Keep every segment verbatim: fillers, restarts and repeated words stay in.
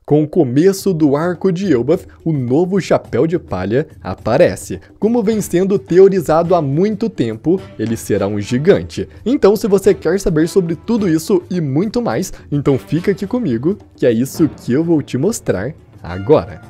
Com o começo do arco de Elbaf, o novo Chapéu de Palha aparece. Como vem sendo teorizado há muito tempo, ele será um gigante. Então, se você quer saber sobre tudo isso e muito mais, então fica aqui comigo, que é isso que eu vou te mostrar agora.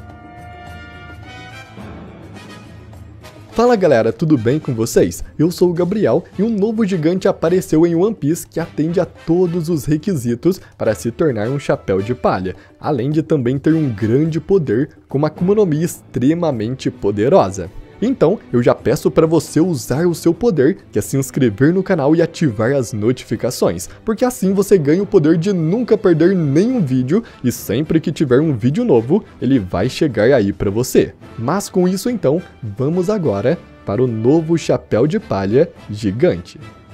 Fala galera, tudo bem com vocês? Eu sou o Gabriel e um novo gigante apareceu em One Piece que atende a todos os requisitos para se tornar um chapéu de palha, além de também ter um grande poder com uma Akuma no Mi extremamente poderosa. Então, eu já peço para você usar o seu poder, que é se inscrever no canal e ativar as notificações, porque assim você ganha o poder de nunca perder nenhum vídeo e sempre que tiver um vídeo novo, ele vai chegar aí para você. Mas com isso então, vamos agora para o novo Chapéu de Palha gigante.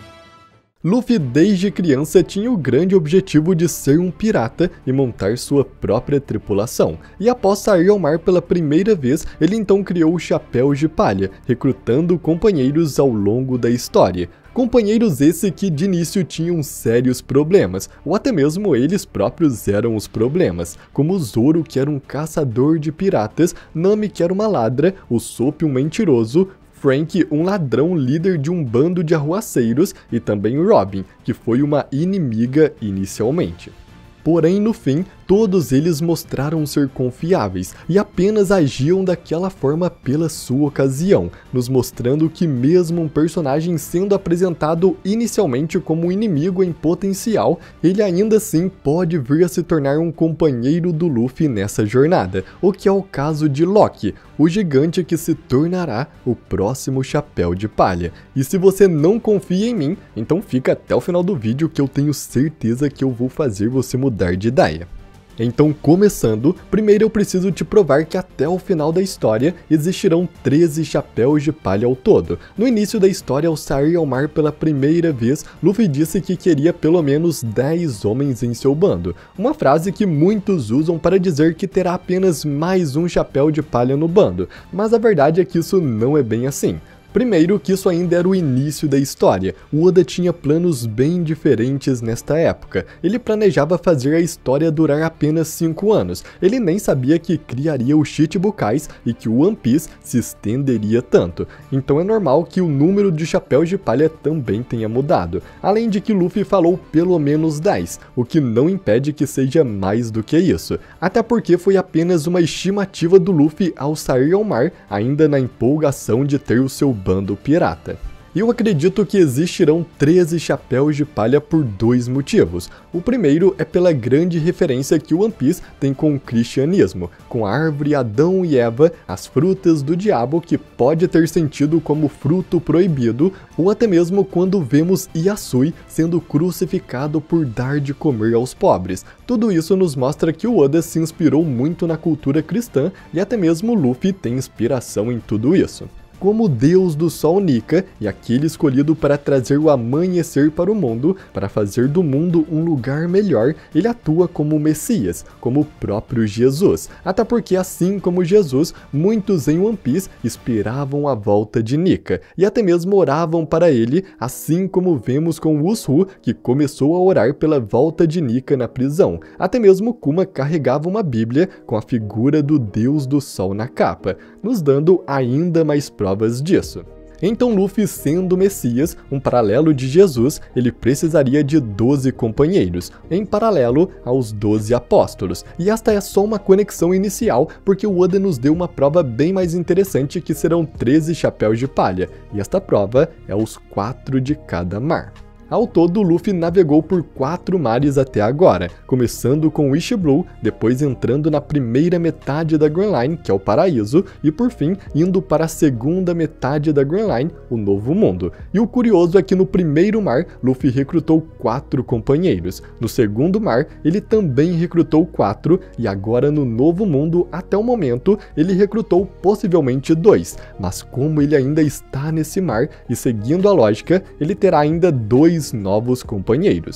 Luffy desde criança tinha o grande objetivo de ser um pirata e montar sua própria tripulação, e após sair ao mar pela primeira vez, ele então criou o Chapéu de Palha, recrutando companheiros ao longo da história. Companheiros esse que de início tinham sérios problemas, ou até mesmo eles próprios eram os problemas, como Zoro, que era um caçador de piratas, Nami, que era uma ladra, o Sop, um mentiroso, Frank, um ladrão líder de um bando de arruaceiros, e também Robin, que foi uma inimiga inicialmente. Porém, no fim, todos eles mostraram ser confiáveis e apenas agiam daquela forma pela sua ocasião, nos mostrando que mesmo um personagem sendo apresentado inicialmente como um inimigo em potencial, ele ainda assim pode vir a se tornar um companheiro do Luffy nessa jornada, o que é o caso de Loki, o gigante que se tornará o próximo Chapéu de Palha. E se você não confia em mim, então fica até o final do vídeo que eu tenho certeza que eu vou fazer você mudar de ideia. Então, começando, primeiro eu preciso te provar que até o final da história existirão treze chapéus de palha ao todo. No início da história, ao sair ao mar pela primeira vez, Luffy disse que queria pelo menos dez homens em seu bando, uma frase que muitos usam para dizer que terá apenas mais um chapéu de palha no bando, mas a verdade é que isso não é bem assim. Primeiro que isso ainda era o início da história, o Oda tinha planos bem diferentes nesta época. Ele planejava fazer a história durar apenas cinco anos, ele nem sabia que criaria os Chichibukais e que o One Piece se estenderia tanto. Então é normal que o número de chapéus de palha também tenha mudado, além de que Luffy falou pelo menos dez, o que não impede que seja mais do que isso, até porque foi apenas uma estimativa do Luffy ao sair ao mar, ainda na empolgação de ter o seu bando pirata. Eu acredito que existirão treze chapéus de palha por dois motivos. O primeiro é pela grande referência que o One Piece tem com o cristianismo, com a árvore Adão e Eva, as frutas do diabo, que pode ter sentido como fruto proibido, ou até mesmo quando vemos Yasui sendo crucificado por dar de comer aos pobres. Tudo isso nos mostra que o Oda se inspirou muito na cultura cristã e até mesmo Luffy tem inspiração em tudo isso. Como Deus do Sol Nika e aquele escolhido para trazer o amanhecer para o mundo, para fazer do mundo um lugar melhor, ele atua como o Messias, como o próprio Jesus. Até porque, assim como Jesus, muitos em One Piece esperavam a volta de Nika, e até mesmo oravam para ele, assim como vemos com Usopp, que começou a orar pela volta de Nika na prisão. Até mesmo Kuma carregava uma Bíblia com a figura do Deus do Sol na capa, nos dando ainda mais provas disso. Então Luffy, sendo o Messias, um paralelo de Jesus, ele precisaria de doze companheiros, em paralelo aos doze apóstolos. E esta é só uma conexão inicial, porque o Oda nos deu uma prova bem mais interessante, que serão treze chapéus de palha, e esta prova é os quatro de cada mar. Ao todo, Luffy navegou por quatro mares até agora, começando com o East Blue, depois entrando na primeira metade da Grand Line, que é o Paraíso, e por fim indo para a segunda metade da Grand Line, o Novo Mundo. E o curioso é que no primeiro mar, Luffy recrutou quatro companheiros, no segundo mar, ele também recrutou quatro, e agora no Novo Mundo, até o momento, ele recrutou possivelmente dois, mas como ele ainda está nesse mar, e seguindo a lógica, ele terá ainda dois novos companheiros.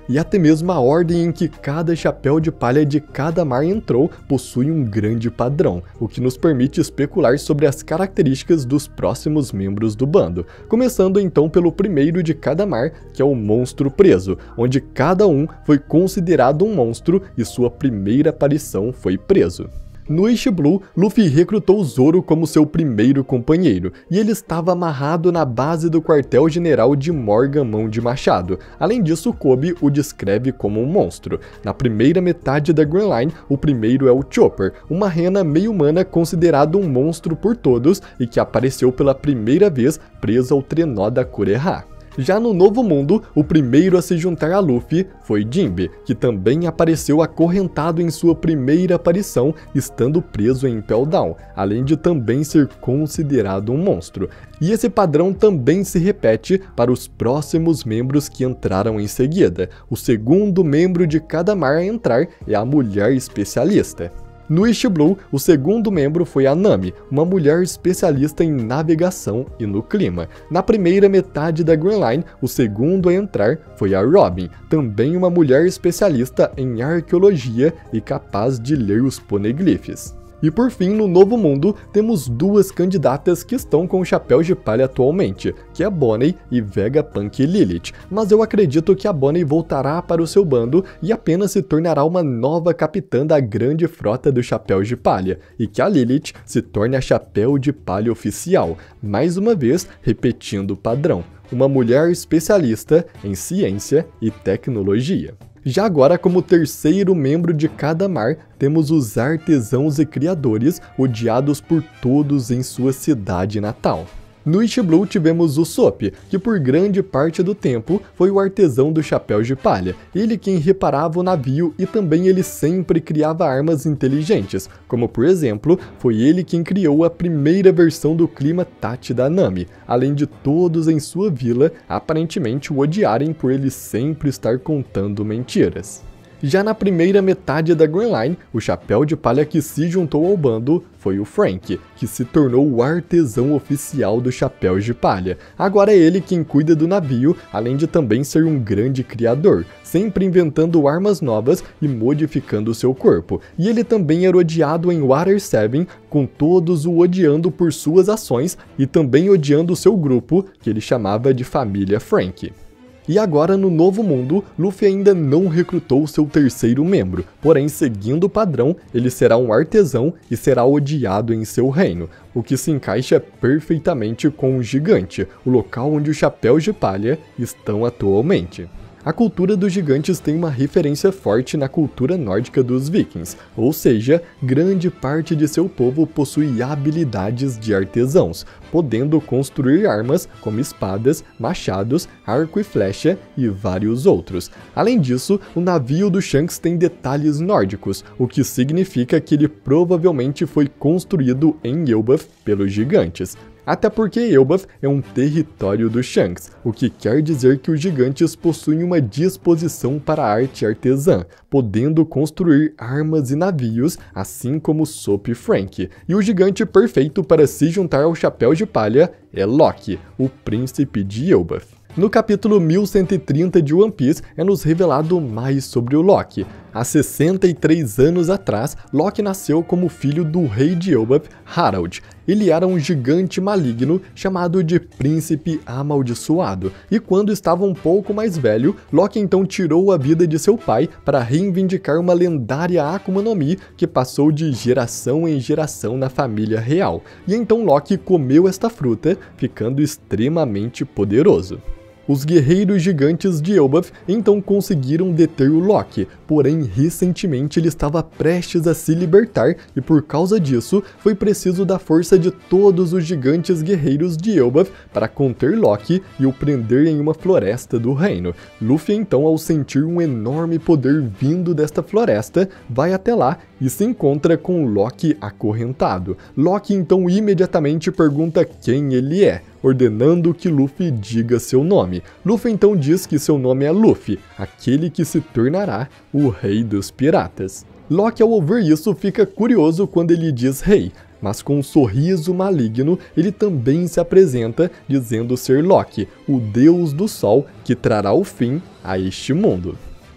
e até mesmo a ordem em que cada chapéu de palha de cada mar entrou possui um grande padrão, o que nos permite especular sobre as características dos próximos membros do bando, começando então pelo primeiro de cada mar, que é o Monstro Preso, onde cada um foi considerado um monstro e sua primeira aparição foi preso. No East Blue, Luffy recrutou Zoro como seu primeiro companheiro, e ele estava amarrado na base do quartel-general de Morgan Mão de Machado. Além disso, Kobe o descreve como um monstro. Na primeira metade da Grand Line, o primeiro é o Chopper, uma rena meio-humana considerado um monstro por todos e que apareceu pela primeira vez preso ao trenó da Kureha. Já no Novo Mundo, o primeiro a se juntar a Luffy foi Jinbe, que também apareceu acorrentado em sua primeira aparição, estando preso em Impel Down, além de também ser considerado um monstro. E esse padrão também se repete para os próximos membros que entraram em seguida. O segundo membro de cada mar a entrar é a Mulher Especialista. No East Blue, o segundo membro foi a Nami, uma mulher especialista em navegação e no clima. Na primeira metade da Grand Line, o segundo a entrar foi a Robin, também uma mulher especialista em arqueologia e capaz de ler os poneglyphs. E por fim, no Novo Mundo, temos duas candidatas que estão com chapéus de palha atualmente, que é Bonnie e Vegapunk Lilith, mas eu acredito que a Bonnie voltará para o seu bando e apenas se tornará uma nova capitã da grande frota dos chapéus de palha, e que a Lilith se torne a chapéu de palha oficial, mais uma vez repetindo o padrão, uma mulher especialista em ciência e tecnologia. Já agora, como terceiro membro de cada mar, temos os artesãos e criadores, odiados por todos em sua cidade natal. No East Blue tivemos o Sop, que por grande parte do tempo foi o artesão dos chapéus de palha, ele quem reparava o navio e também ele sempre criava armas inteligentes, como por exemplo, foi ele quem criou a primeira versão do clima Tachi da Nami, além de todos em sua vila aparentemente o odiarem por ele sempre estar contando mentiras. Já na primeira metade da Grand Line, o chapéu de palha que se juntou ao bando foi o Frank, que se tornou o artesão oficial dos chapéus de palha. Agora é ele quem cuida do navio, além de também ser um grande criador, sempre inventando armas novas e modificando seu corpo. E ele também era odiado em Water sete, com todos o odiando por suas ações e também odiando seu grupo, que ele chamava de Família Frank. E agora, no Novo Mundo, Luffy ainda não recrutou seu terceiro membro, porém, seguindo o padrão, ele será um artesão e será odiado em seu reino, o que se encaixa perfeitamente com o Gigante, o local onde os chapéus de palha estão atualmente. A cultura dos gigantes tem uma referência forte na cultura nórdica dos vikings, ou seja, grande parte de seu povo possui habilidades de artesãos, podendo construir armas como espadas, machados, arco e flecha e vários outros. Além disso, o navio do Shanks tem detalhes nórdicos, o que significa que ele provavelmente foi construído em Elbaf pelos gigantes. Até porque Elbaf é um território do Shanks, o que quer dizer que os gigantes possuem uma disposição para a arte artesã, podendo construir armas e navios, assim como Sop e Frank. E o gigante perfeito para se juntar ao chapéu de palha é Loki, o príncipe de Elbaf. No capítulo mil cento e trinta de One Piece é nos revelado mais sobre o Loki. Há sessenta e três anos atrás, Loki nasceu como filho do rei de Elbaf, Harald. Ele era um gigante maligno chamado de Príncipe Amaldiçoado, e quando estava um pouco mais velho, Loki então tirou a vida de seu pai para reivindicar uma lendária Akuma no Mi que passou de geração em geração na família real. E então Loki comeu esta fruta, ficando extremamente poderoso. Os guerreiros gigantes de Elbaf então conseguiram deter o Loki, porém recentemente ele estava prestes a se libertar e por causa disso foi preciso da força de todos os gigantes guerreiros de Elbaf para conter Loki e o prender em uma floresta do reino. Luffy então, ao sentir um enorme poder vindo desta floresta, vai até lá e se encontra com Loki acorrentado. Loki então imediatamente pergunta quem ele é, ordenando que Luffy diga seu nome. Luffy então diz que seu nome é Luffy, aquele que se tornará o rei dos piratas. Loki, ao ouvir isso, fica curioso quando ele diz rei, mas com um sorriso maligno ele também se apresenta dizendo ser Loki, o deus do sol que trará o fim a este mundo.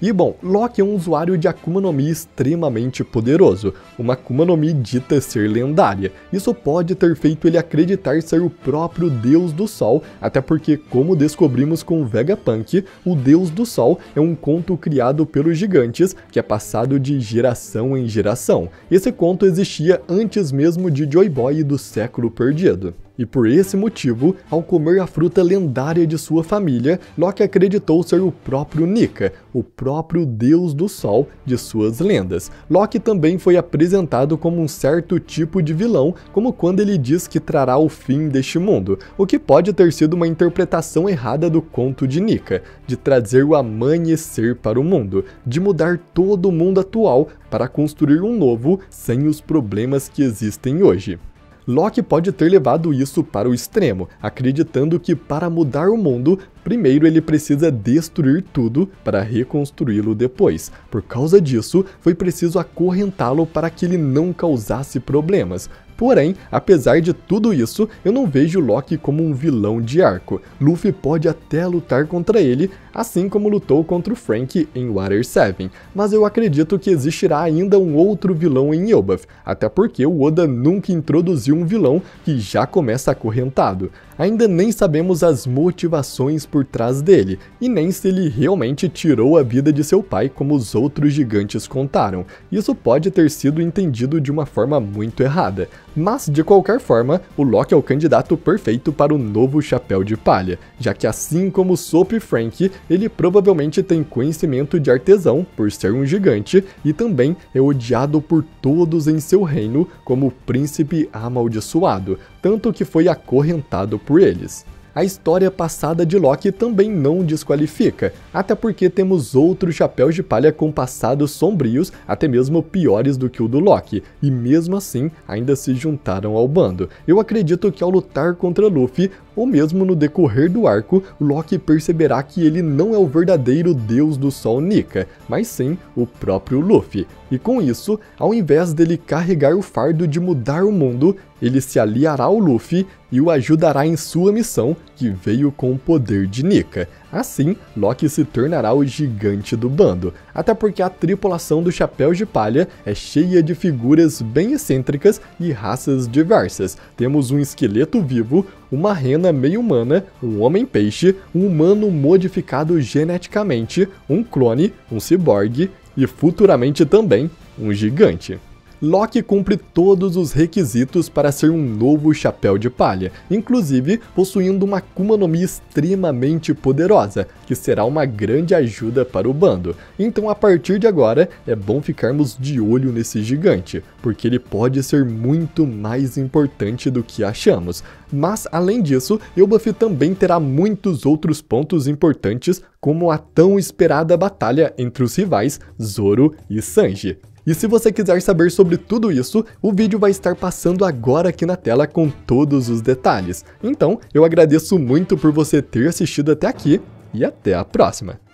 E bom, Loki é um usuário de Akuma no Mi extremamente poderoso, uma Akuma no Mi dita ser lendária. Isso pode ter feito ele acreditar ser o próprio Deus do Sol, até porque, como descobrimos com Vegapunk, o Deus do Sol é um conto criado pelos gigantes que é passado de geração em geração. Esse conto existia antes mesmo de Joy Boy e do Século Perdido. E por esse motivo, ao comer a fruta lendária de sua família, Loki acreditou ser o próprio Nika, o próprio Deus do Sol de suas lendas. Loki também foi apresentado como um certo tipo de vilão, como quando ele diz que trará o fim deste mundo, o que pode ter sido uma interpretação errada do conto de Nika, de trazer o amanhecer para o mundo, de mudar todo o mundo atual para construir um novo sem os problemas que existem hoje. Loki pode ter levado isso para o extremo, acreditando que para mudar o mundo, primeiro ele precisa destruir tudo para reconstruí-lo depois. Por causa disso, foi preciso acorrentá-lo para que ele não causasse problemas. Porém, apesar de tudo isso, eu não vejo Loki como um vilão de arco. Luffy pode até lutar contra ele, assim como lutou contra o Franky em Water sete, mas eu acredito que existirá ainda um outro vilão em Elbaf, até porque o Oda nunca introduziu um vilão que já começa acorrentado. Ainda nem sabemos as motivações por trás dele, e nem se ele realmente tirou a vida de seu pai como os outros gigantes contaram. Isso pode ter sido entendido de uma forma muito errada. Mas, de qualquer forma, o Loki é o candidato perfeito para o novo Chapéu de Palha, já que assim como Sop e Franky, ele provavelmente tem conhecimento de artesão por ser um gigante e também é odiado por todos em seu reino como o príncipe amaldiçoado, tanto que foi acorrentado por eles. A história passada de Loki também não desqualifica, até porque temos outros chapéus de palha com passados sombrios, até mesmo piores do que o do Loki, e mesmo assim ainda se juntaram ao bando. Eu acredito que ao lutar contra Luffy, ou mesmo no decorrer do arco, Loki perceberá que ele não é o verdadeiro Deus do Sol Nika, mas sim o próprio Luffy. E com isso, ao invés dele carregar o fardo de mudar o mundo, ele se aliará ao Luffy e o ajudará em sua missão, que veio com o poder de Nika. Assim, Loki se tornará o gigante do bando, até porque a tripulação do Chapéu de Palha é cheia de figuras bem excêntricas e raças diversas. Temos um esqueleto vivo, uma rena meio humana, um homem-peixe, um humano modificado geneticamente, um clone, um ciborgue e futuramente também um gigante. Loki cumpre todos os requisitos para ser um novo Chapéu de Palha, inclusive possuindo uma Akuma no Mi extremamente poderosa, que será uma grande ajuda para o bando. Então a partir de agora é bom ficarmos de olho nesse gigante, porque ele pode ser muito mais importante do que achamos. Mas além disso, Elbaf também terá muitos outros pontos importantes, como a tão esperada batalha entre os rivais Zoro e Sanji. E se você quiser saber sobre tudo isso, o vídeo vai estar passando agora aqui na tela com todos os detalhes. Então, eu agradeço muito por você ter assistido até aqui e até a próxima!